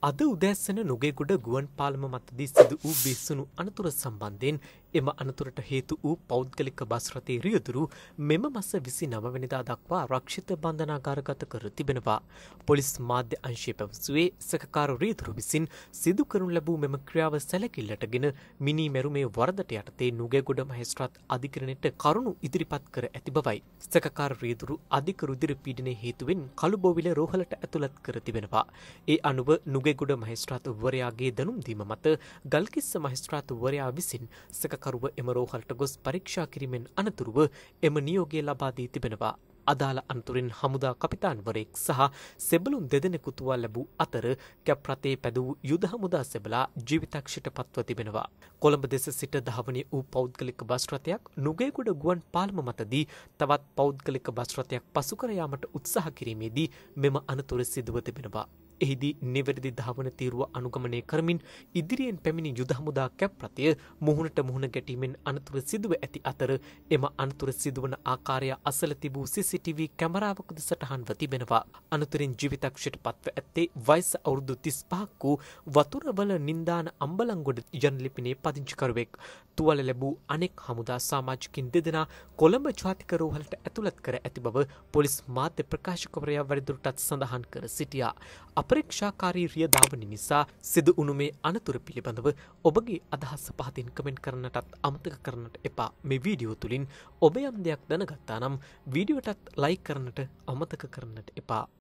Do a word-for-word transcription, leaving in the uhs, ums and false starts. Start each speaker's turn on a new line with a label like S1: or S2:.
S1: අද උදෑසන නුගේගොඩ ගුවන් පාලම මතදී සිදු වූ බිස්සුණු අනතුර සම්බන්ධයෙන් එම අනතුරට හේතු වූ පෞද්ගලික බස් රථයේ රියදුරු මෙම මාස විසිනව වෙනිදා දක්වා ආරක්ෂිත බන්ධනාගාරගත කර තිබෙනවා. පොලිස් මාධ්‍ය අංශය පැවසුවේ සැකකාර රියදුරු විසින් සිදු කරනු ලැබූ මෙම ක්‍රියාව සැලකිල්ලටගෙන මිනී මැරුමේ වරදට යටතේ නුගේගොඩ මහේස්ත්‍රාත් අධිකරණයට කරුණු ඉදිරිපත් කර ඇති බවයි. සැකකාර රියදුරු අධික රුධිර පීඩනයේ හේතුවෙන් කළුබෝවිල රෝහලට ඇතුළත් කර තිබෙනවා. ඒ අනුව නුගේගොඩ මහේස්ත්‍රාත්වරයාගේ දැනුම් දීම මත ගල්කිස්ස මහේස්ත්‍රාත්වරයා විසින් සැකකරුව එම රෝහලට ගොස් පරීක්ෂා කිරීමෙන් අනතුරුව එම නියෝගය ලබා දී තිබෙනවා. අදාළ අනතුරින් හමුදා කපිතාන්වරයෙක් සහ සෙබළුන් දෙදෙනෙකු තුවාල ලැබූ අතර කැප් රථයේ පැදවූ යුද හමුදා සෙබලා ජීවිතක්ෂයට පත්ව තිබෙනවා. කොළඹ දෙස සිට ධාවනය වූ පෞද්ගලික බස් රථයක් නුගේගොඩ ගුවන් පාලම මතදී තවත් පෞද්ගලික බස් රථයක් පසු කර යාමට උත්සාහ කිරීමේදී මෙම අනතුර සිදුව තිබෙනවා. එහිදී නිවැරදි ධාවන තීරුව අනුගමනය කරමින් ඉදිරියෙන් පැමිණි යුද හමුදා කැප් රථය මුහුණට මුහුණ ගැටීමෙන් අනතුර සිදුව ඇති අතර එම අනතුර සිදුවන ආකාරය අසල තිබූ සීසීටීවී කැමරාවකද සටහන්ව තිබෙනවා. අනතුරින් ජීවිතක්ෂයට පත්ව ඇත්තේ වයස අවුරුදු තිස් පහක් වූ වතුරවල නින්දාන අම්බලන්ගොඩ ජනලිපිනේ පදිංචිකරුවෙක්. තුවාල ලැබූ අනෙක් හමුදා සමාජිකින් දෙදෙනා කොළඹ ජාතික රෝහලට ඇතුළත් කර ඇති බව පොලිස් මාධ්‍ය ප්‍රකාශකවරයා වැඩිදුරටත් සඳහන් කර සිටියා. අපරීක්ෂාකාරී රිය ධාවනය නිසා සිදු වුණු මේ අනතුර පිළිබඳව ඔබගේ අදහස් පහතින් කමෙන්ට් කරන්නටත් අමතක කරන්නට එපා. මේ වීඩියෝ තුලින් ඔබ යම් දෙයක් දැනගත්තා නම් වීඩියෝටත් ලයික් කරන්නට අමතක කරන්නට එපා.